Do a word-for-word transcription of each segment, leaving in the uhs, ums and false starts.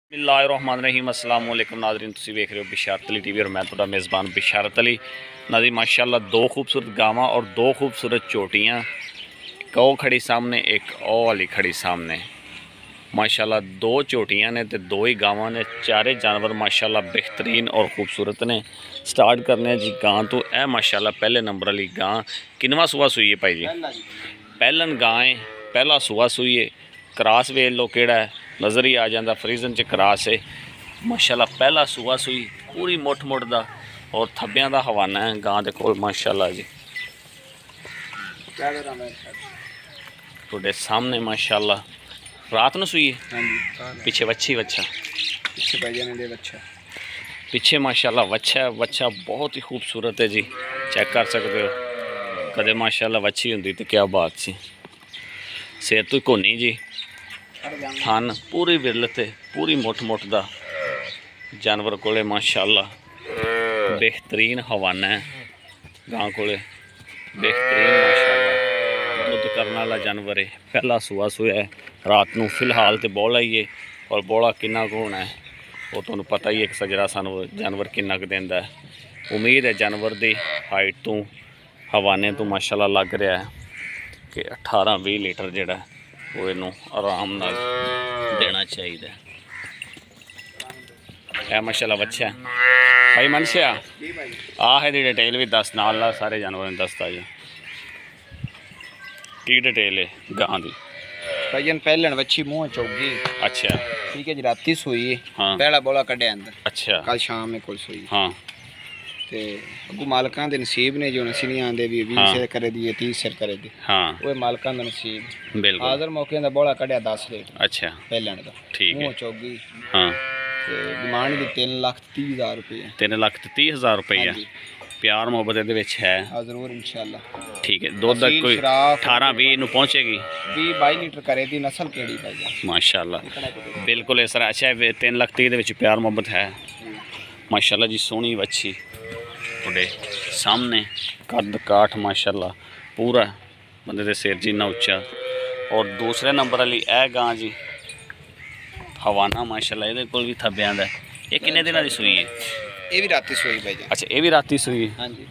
बिस्मिल्लाहिर्रहमानिर्रहीम अस्सलाम वालेकुम नाज़रीन, तुसी वेख रहे हो बिशारत अली टीवी और मैं तुहाडा मेज़बान बिशारत अली। नाज़रीन माशाल्लाह दो खूबसूरत गावां और दो खूबसूरत चोटियाँ, एक ओ खड़ी सामने, एक ओ वाली खड़ी सामने। माशाल्लाह दो चोटियाँ ने ते दो ही गावां ने, चारे जानवर माशाल्लाह बेहतरीन और खूबसूरत ने। स्टार्ट करने जी गां तो ए माशाल्लाह पहले नंबर वाली गां किनवा सूआ सूई है भाई जी? पहलन गां है, पहला सूआ सूई है। क्रास वेख लो केड़ा है, नज़र ही आ जाता फ्रीजन च क्रास है माशाल्लाह। पहला सूआ सूई पूरी मुठ मुठ दा और थब्बियां दा हवाना है गां दे कोल माशाल्लाह जी। थोड़े सामने माशाल्लाह रात न सूई है, पीछे वच्छी वच्छा पीछे पीछे माशाल्लाह वच्छा है। वच्छा बहुत ही खूबसूरत है जी, चेक कर सकते हो। कदे माशाल्लाह वच्छी हुंदी तो क्या बात सी। सिर तो कोनी जी, थन पूरी विरलत है, पूरी मुठ मुठ दा जानवर कोले माशाल्लाह बेहतरीन हवाना है गां कोले। बेहतरीन माशाल्लाह दुध करने वाला जानवर है। पहला सूआ सूया है रात नूं। फिलहाल तो बौला ही है और बौला किन्ना कुछ होना है वो तुहानूं पता ही है। एक सजरा सानूं जानवर किन्ना कुछ देंदा है। उम्मीद है जानवर की हाइट तो हवाने तो माशाल्लाह लग रहा है कि अठारह बीस लीटर जिहड़ा वो इनू आराम नाल देना चाहिए। है माशाल्लाह बच्चा भाई मनसिया आ है डिटेल भी दस नाल ला सारे जानवर दसता जी की डिटेल है गां दी भाईजान। पहलन वच्छी मुंह चौगी। अच्छा ठीक है जी, राती सोई। हाँ पहला बोला कढ़े अंदर। अच्छा कल शाम में कोल सोई। हाँ ते अगू मालकां दे नसीब ने जो नसीनी आंदे भी बीस सिर करे दी तीस सिर करे दी। हाँ वो मालकां दा नसीब। बिल्कुल हाज़र मौके दा बोला कढ़िया दस लीटर। अच्छा पहलन दा ठीक है। मुंह चौगी। हाँ ते डिमांड दी तीन लाख तीस हज़ार रुपये। तीन लाख ते तीस हज़ार रुपया प्यार मोहब्बत इहदे विच है। हाँ जरूर इंशाल्लाह। ठीक है। दुध कोई अठारह बीस नूं पहुंचेगी। बीस बाईस लीटर करे दी। नस्ल केड़ी भाई माशाल्लाह बिल्कुल इस तरह। अच्छा तीन लाख तीस दे विच प्यार मोहब्बत है माशाल्लाह जी। सोहनी वच्छी थोड़े सामने, कद काठ माशाल्लाह पूरा बंदे दे सिर जिन्ना उच्चा। और दूसरे नंबर वाली ए गां जी हवाना माशाल्लाह इहदे कोल भी थब्बियां दा। ये किन्ने दिनां दी सूई है? ये भी राती सोई भाई। अच्छा ये भी राती सूई? हाँ जी।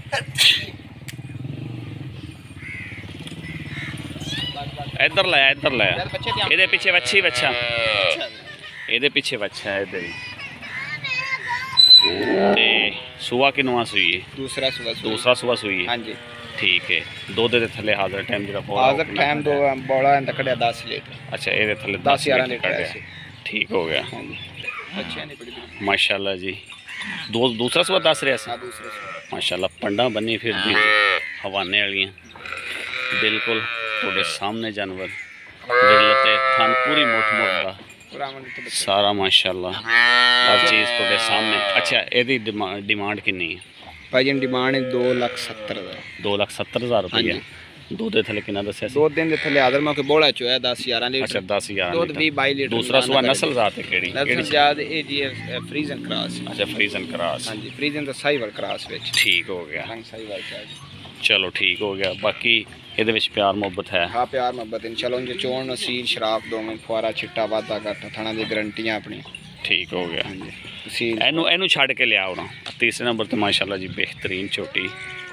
इधर लाया इधर लाया ये पिछे वच्छी बच्चा, ये पिछे बच्चा है इधर। ते सुआ किनवा सूई है? दूसरा सुआ दूसरा सुआ सूई है। हाँ जी ठीक है। दुध दे थले हाज़र टाइम जरा हाज़र टाइम दो बौला इंदा कढ़िया दस लीटर। अच्छा ये थले दस ग्यारह लीटर। ठीक हो गया। हाँ जी अच्छी नहीं पड़ी माशाल्लाह जी। दो दूसरा सुआ दस रहा सी माशाल्लाह। पंडा बनी फिर दी हवाने वालियां बिल्कुल थोड़े सामने जानवर बिरलते थन पूरी मोट मोटा सारा माशाल्लाह हर चीज़ थोड़े सामने। अच्छा यदी डिमांड कितनी है भाई? डिमांड दो लाख सत्तर हज़ार। दो लाख सत्तर हज़ार रुपये। दो दे थले कितना दस्या? दो दिन दे थले आदर मौके बोला चोया दस ग्यारह लीटर। अच्छा दस ग्यारह दूध भी बाईस लीटर। दूसरा सुआ नस्ल जात है केड़ी? नस्ल जात ए जी फ्रीजन क्रॉस। अच्छा फ्रीजन क्रॉस। हां जी फ्रीजन तो साहिवाल क्रॉस विच। ठीक हो गया। रंग साहिवाल चाहिए। चलो ठीक हो गया। बाकी ਇਹਦੇ ਵਿੱਚ प्यार मोहब्बत है? हाँ प्यार मोहब्बत इंशाल्लाह। उनके चोण नसील शराब दोवें फुआरा चिट्टा वादा घट थाना दी गारंटियां अपनी। ठीक हो गया। हां जी एनू एनू छड़ के लिया होना। तीसरे नंबर तो माशाल्लाह जी बेहतरीन छोटी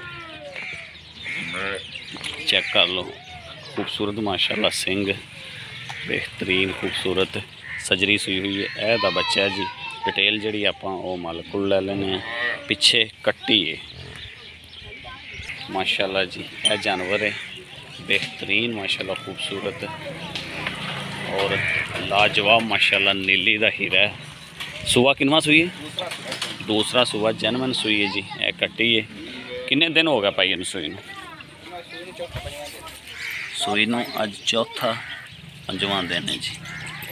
चेक कर लो, खूबसूरत माशाल्लाह सिंग बेहतरीन खूबसूरत सजरी सुई हुई है। ए दा बच्चा है जी। डिटेल जी आप मालिक को ले लेने। पिछे कट्टी है माशाल्लाह जी। यह जानवर है बेहतरीन माशाल्लाह खूबसूरत और लाजवाब माशाल्लाह नीली दा हीरा है। सुआ किनवा सुई है? दूसरा सुआ जनमन सुई है जी। यह कट्टी है। किन्ने दिन हो गया भाई इन सुई नूं? सुई नूं अज चौथा पंजवां दिन है जी।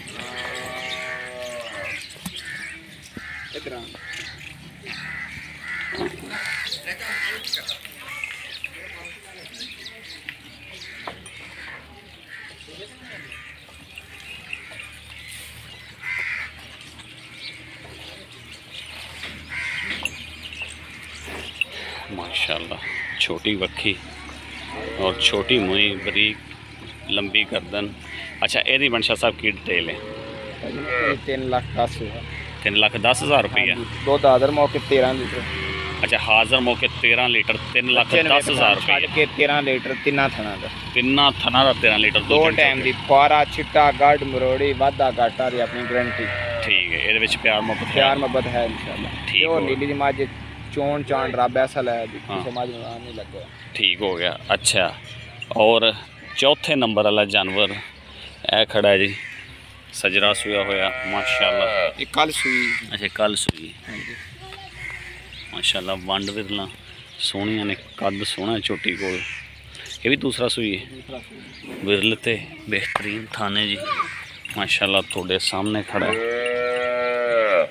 माशाल्लाह छोटी वक्खी और छोटी मुई बरीक लंबी गर्दन। अच्छा एदी बनशा साहब की डिटेल है? तीन लाख दस हज़ार तीन लाख दस हज़ार रुपया। दुध आदर मौके तेरह लीटर। अच्छा हाज़र मौके तेरह लीटर तीन लाख दस हज़ार रुपया के तेरह लीटर तिना थना दा तिना थना का तेरह लीटर दो टाइम दी पारा चिट्टा गढ़ मरोड़ी वादा घाटा दी अपनी गारंटी। ठीक है ये विच प्यार मोहब्बत प्यार मोहब्बत है इंशाल्लाह। ठीक और हो नीली दी मज चोन चांद रब ऐसा लाया दी हाँ। समझ में नहीं लगा। ठीक हो गया। अच्छा और चौथे नंबर वाला जानवर ए खड़ा है जी सजरा सुया होया माशाल्लाह। ये कल सुई। अच्छा कल सुई माशाल्लाह वंड विरला सोहनिया ने कद सोहना चोटी कोल। ये भी दूसरा सुई है विरल ते बेहतरीन थाने जी माशाल्लाह थोड़े सामने खड़ा है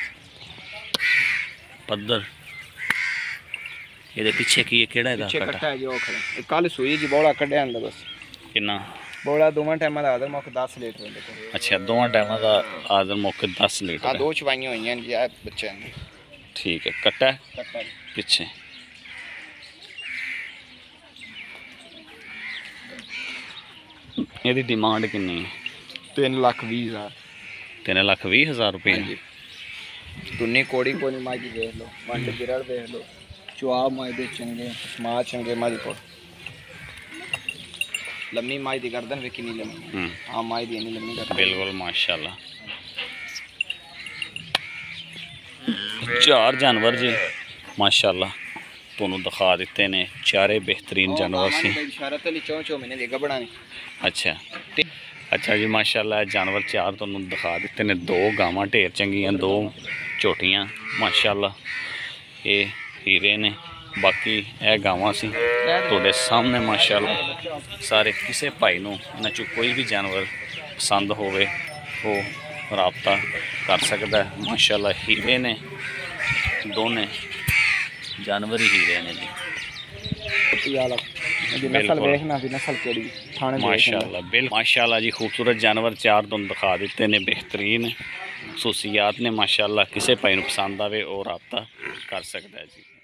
पद्धर। ये पीछे की केड़ा है पीछे कट्टा है जो खड़ा ये कल सुई जी बोला कड्या अंदर बस कितना बोला दोवां टाइमां दा आदर मौके दस लीटर होंदे। अच्छा दोवां टाइमां दा आदर मौके दस लीटर हां दो चवाइयां होईयां जी आ बच्चे ने। ठीक है कट्टा कट्टा पीछे ये डिमांड कितनी है? तीन लाख बीस हज़ार। तीन लाख भी हज़ार रुपये। दुनी कोड़ी को नहीं माजी देख लो वंड गिरड़ देख लो चुआब माज दे चंगे माँ चंगे माज को लम्मी माज दी गर्दन वे कितनी लम्मी। हाँ माज दी नहीं लम्मी गर्दन बिल्कुल माशाल्लाह। चार जानवर जी माशाल्लाह तुहानू दिखा दिते ने चारे बेहतरीन जानवर सी। शरत अली चौ चौ महीने दी गबड़ा ने। अच्छा अच्छा जी माशाल्लाह जानवर चार तुहानू दिखा दिते ने दो गावां ढेर चंगियां दो झोटियां माशाल्लाह ये हीरे ने बाकी ए गावां सी तुहाडे सामने माशाल्लाह सारे किसी भाई नूं इन्हां चों कोई भी जानवर पसंद होवे वो राबता कर सकदा है। माशाल्लाह हीरे ने दोने जानवर ही हीरे ने जी माशाल्लाह बिल माशाल्लाह जी खूबसूरत जानवर चार तुहानू दिखा दिते ने बेहतरीन खसूसियात ने माशाल्लाह किसी भाई नूं पसंद आवे और राबता कर सकदा है जी।